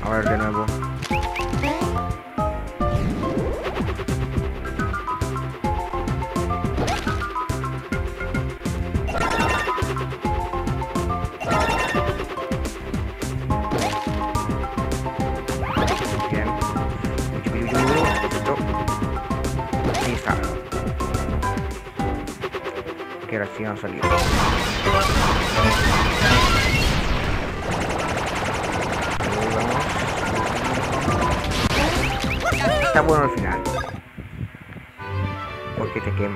A ver, de nuevo. Bien. Ahí está. Que ahora sí han salido. Está bueno al final. Porque te quema.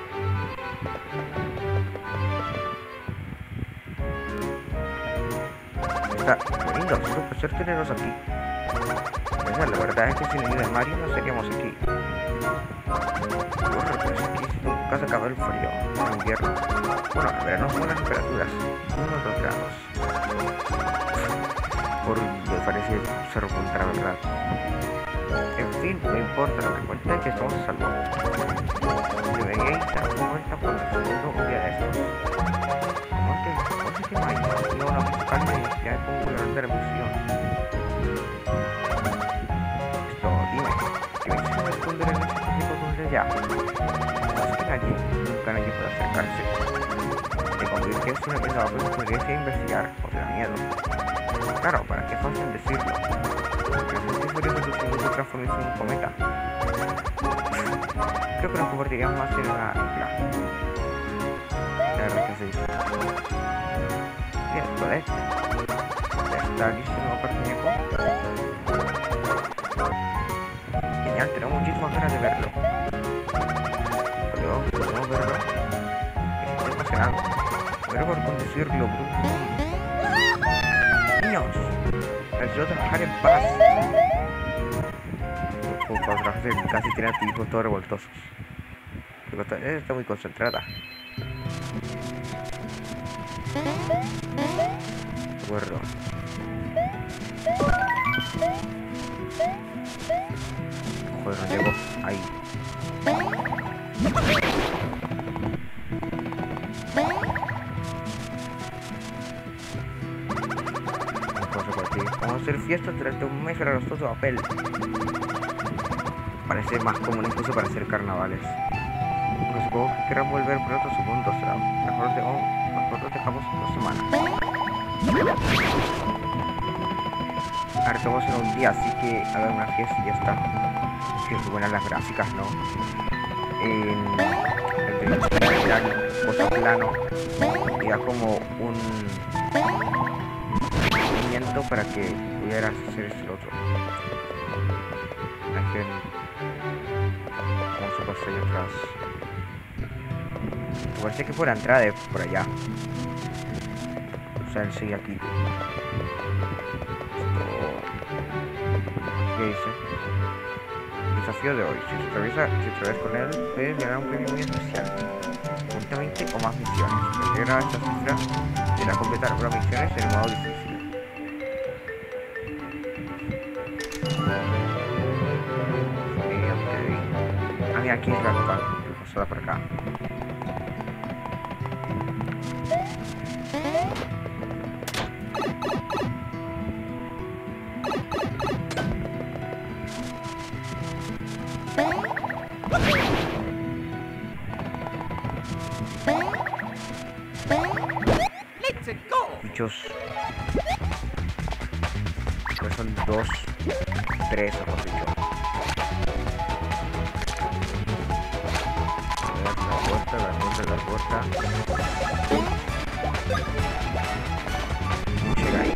Está lindo, por ser tenerlos aquí. Esa, la verdad es que sin el de Mario no seríamos aquí. Corre, pues aquí nunca se acaba el frío. En invierno. Bueno, en verano son las temperaturas. 1 o 2 grados. Me parece ser contra verdad. En fin, no importa lo que cuente, que estamos a salvo. Debería ir a un vuelta por el segundo un día de estos. ¿Por qué no hay? No, una musical y ya es como un de televisión. Esto, dime, ¿qué me hiciste esconder en ese tipo de allá? No es que nadie puede acercarse. Te conviene que es una cosa que podrías investigar, o te da miedo. Claro, para que es fácil decirlo. Porque no sé si fuera que tu segundo transformes en un cometa. Creo que nos convertiríamos más en una isla. La verdad que sí. Bien, pues ya está listo el nuevo perteneco. Genial, tenemos muchísimas ganas de verlo. ¿Podemos verlo? Estoy emocionado. Pero por conducirlo, niños, necesito trabajar en paz. Como para trabajar casi tiene a hijos todos revoltosos. Ella está muy concentrada. De acuerdo. Joder, no llegó. Ahí. Vamos a hacer fiestas durante un mes para los dos de papel. Parece más común incluso para hacer carnavales. Pero supongo que querrán volver pronto, supongo será mejor los dejamos 2 semanas. Ahora estamos en un día, así que hagan una fiesta y ya está. Qué buenas las gráficas, ¿no? El cosa plano y da como un movimiento para que pudieras hacer el otro. Vamos a pasar ahí atrás. Parece que por la entrada de por allá. O sea, él sigue aquí. ¿Qué dice? Desafío de hoy. Si atravesas con él, puedes ganar un premio muy especial. 20 o más misiones. Integra esta cifra para completar las misiones en modo difícil. Ok. Ah, mira, aquí es la pasada por acá. Bichos. Creo son 2, 3 o 4 bichos. La puerta. Llega ahí.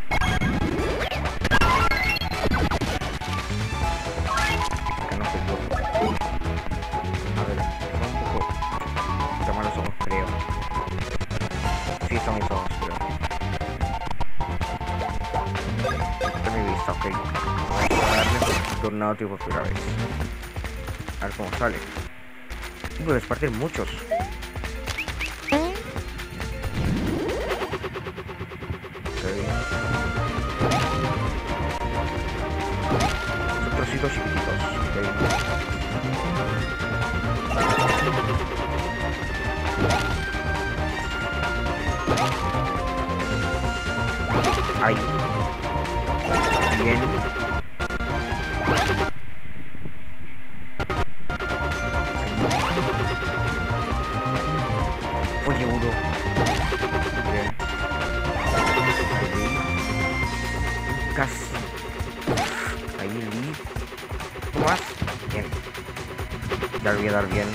Que no se toca. A ver, son un poco. Toma los ojos, creo. Sí, son mis ojos, creo. Esta es mi vista, ok. Voy a darle un tornado tipo por vez. A ver cómo sale. Puedes partir muchos. Trocitos chiquititos. Ahí. Bien. Oye, Uro. Bien. Casi. Ahí, Lee. ¿Cómo más? Bien. Ya lo voy a dar bien.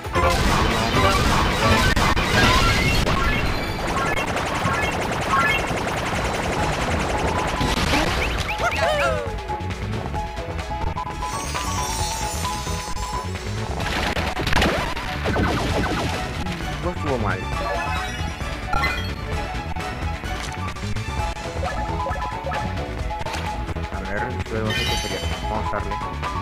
No estuvo mal. A ver, luego qué sería. Vamos a darle.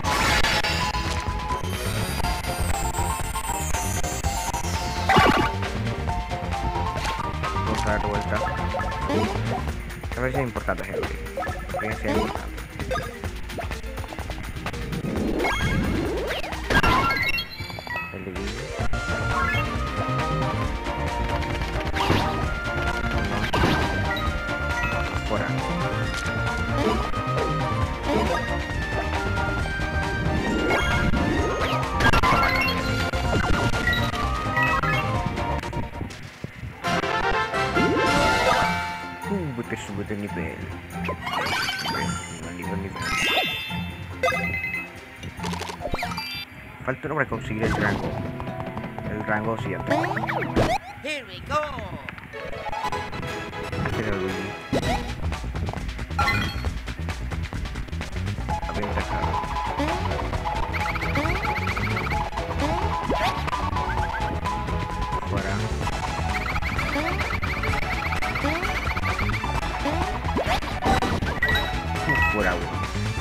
Vamos a dar vuelta. A ver si es importante, gente. Tiene que ser importante. El de Guille. Fuera. Que sube de nivel. Nivel. Falta uno para conseguir el rango. El rango 7. Here we go. Este era el Luigi. A ver, fuera. Fuera uno.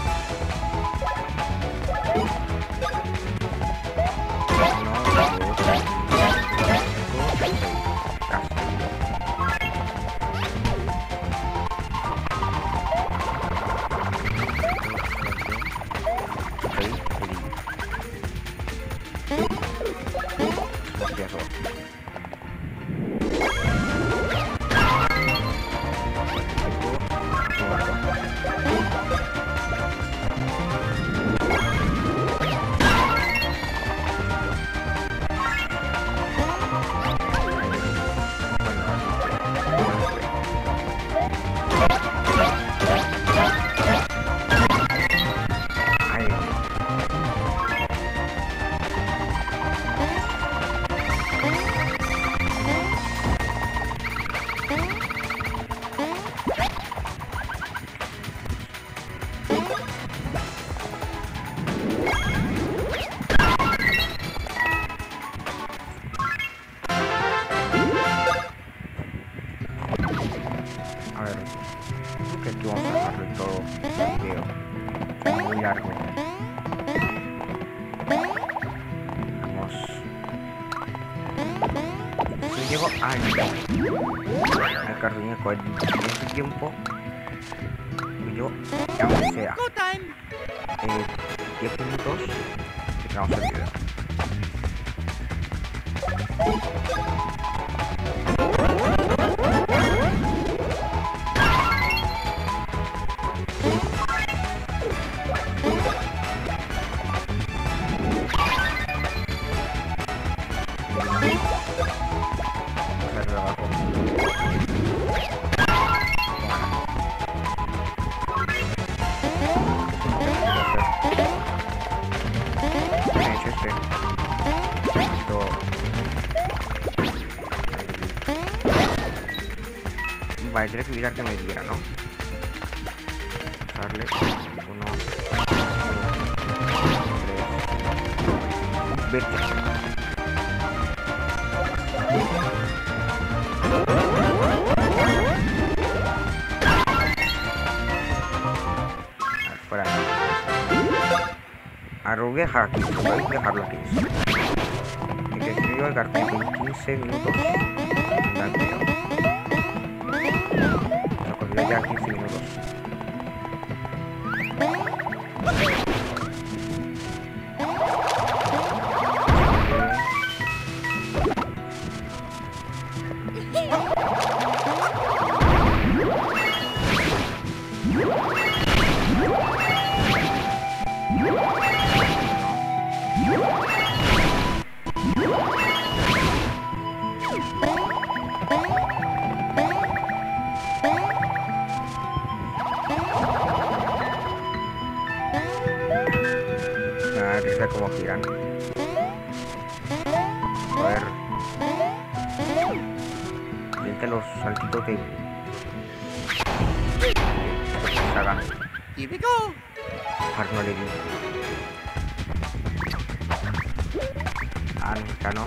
A ver, creo que aquí vamos a dejarlo en todo el video. Es muy largo. Vamos. Yo llego al carduñeco en este tiempo. Yo ya aunque sea 10 minutos y acabamos el video. Vale, tendré que evitar que me diera, ¿no? Darle 1, 2, 3. Vete. Fuera. Ahora voy a dejar aquí, voy a dejarlo aquí. Y que escribo el cartel en 15 minutos. Ya 15 minutos. da risa como giran. A ver. Siente los saltitos de... Saga. Here we go. No le di. Ah, no, ya no.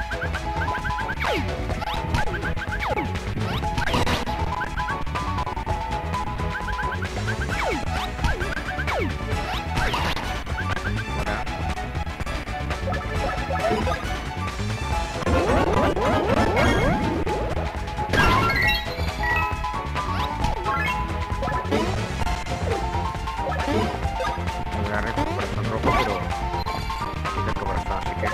Agarré tu corazón rojo, pero quita tu corazón, así que...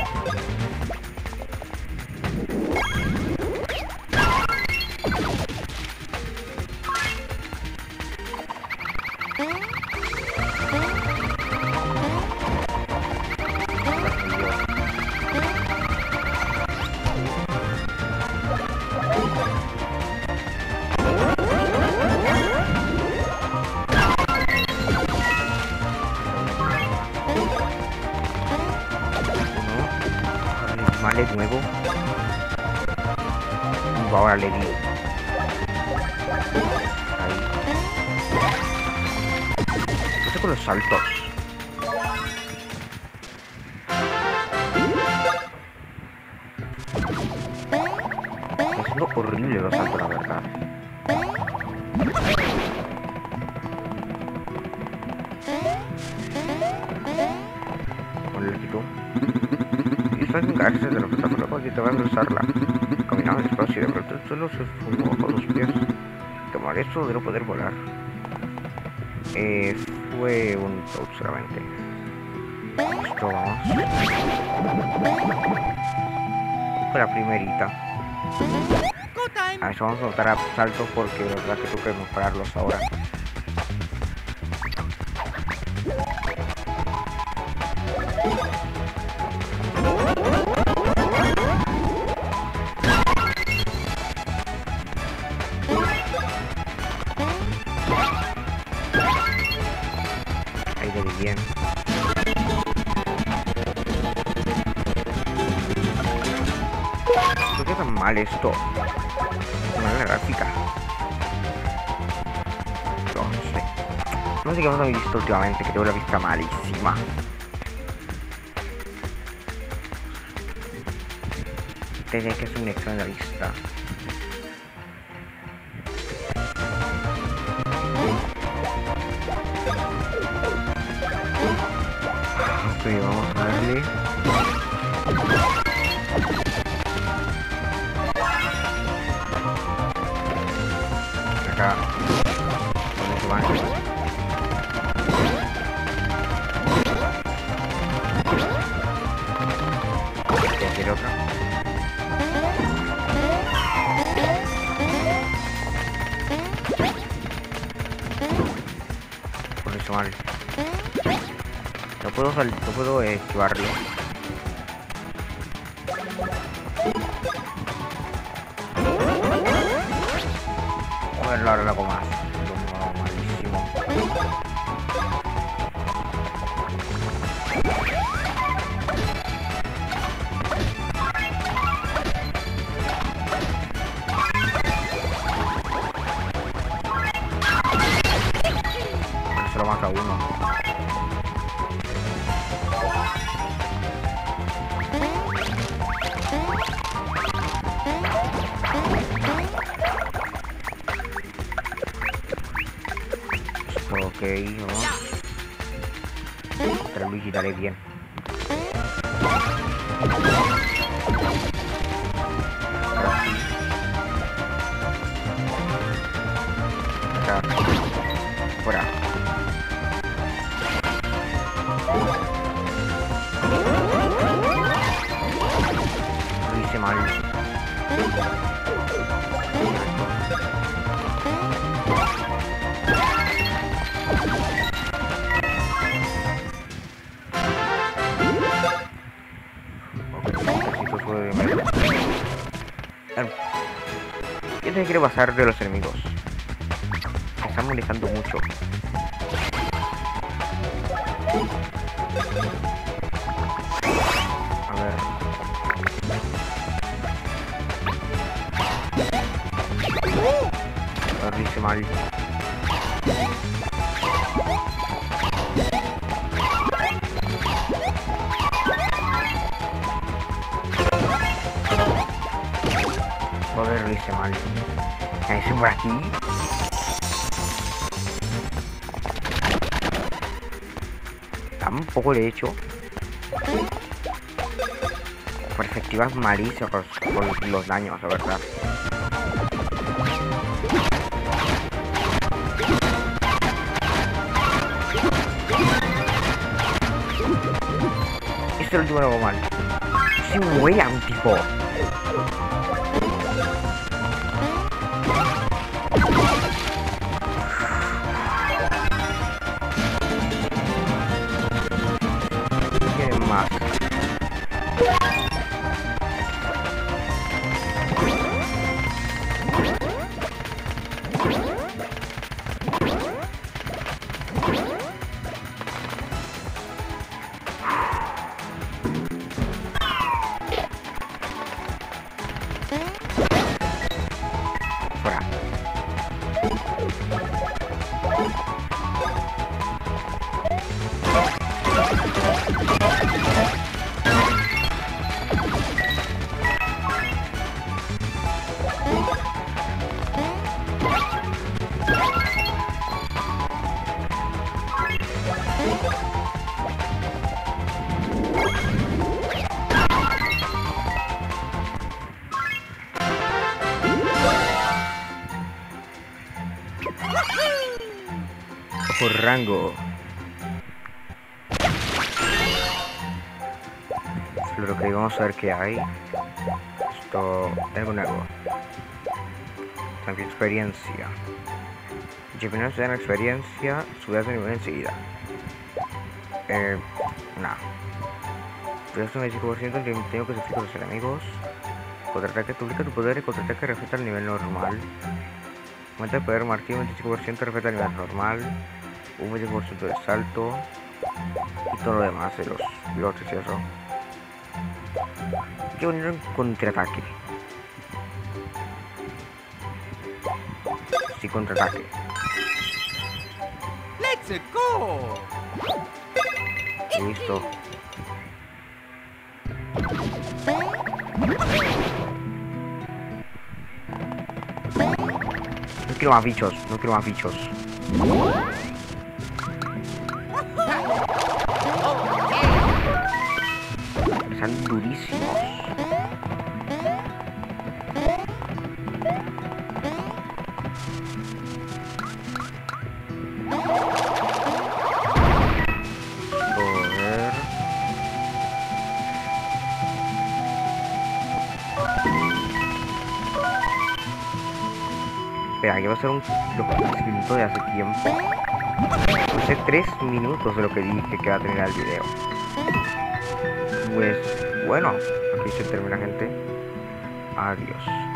Vale, de nuevo. Y ahora le di. Ahí. Esto con los saltos. Está siendo horrible los saltos, la verdad. Ponle quito. Estás en cárcel de los obstáculos y te vas a usarla. Caminaba despacio y de pronto el suelo se fundó bajo los pies. Te molesto de no poder volar. Fue un toad solamente. Listo, vamos. Fue la primerita. Go time. A eso vamos a notar a saltos porque la verdad que tengo que mejorarlos ahora. Ahí le di bien. ¿Por qué tan mal esto? Mal la gráfica. No sé. No sé qué hemos visto últimamente, que tengo la vista malísima. Tenía que hacer un examen de la vista. Ok, vamos a darle. Acá. ¿Dónde se van? Voy a hacer otra. Por eso mal. No puedo esquivarlo. A ver, ahora lo hago más. No, malísimo. Ahora solo mata uno. Ok, vamos. Contra Luigi daré bien. Ahora sí. Acá. Fuera. Lo hice mal. ¿Qué se quiere pasar de los enemigos? Me están molestando mucho. A ver. Lo hice mal. Joder, lo hice mal. ¿Qué hice por aquí? Tampoco le he hecho. Perspectivas malísimas por los daños, la verdad. Esto es el último lo hago mal. Sí, vuelan, tipo. Tienen más. Fuera. Por rango. Lo que vamos a ver que hay. Esto algo nuevo. También experiencia. Si primero se dan experiencia, subes de nivel enseguida. Nada. Pero esto me dice 5% que tengo que sufrir con los enemigos. Contraataque, duplica tu poder y contraataque refleja el nivel normal. Aumenta el poder martillo, 25% refleja el nivel normal. Un 25% de salto. Y todo lo demás de los bloques y eso. Hay que poner un contraataque. Sí, contraataque. Let's go. Listo. No quiero más bichos, no quiero más bichos. Están durísimos. Joder. Espera, que va a ser un escrito de hace tiempo. Hace 3 minutos de lo que dije que va a terminar el video. Pues bueno, aquí se termina, gente. Adiós.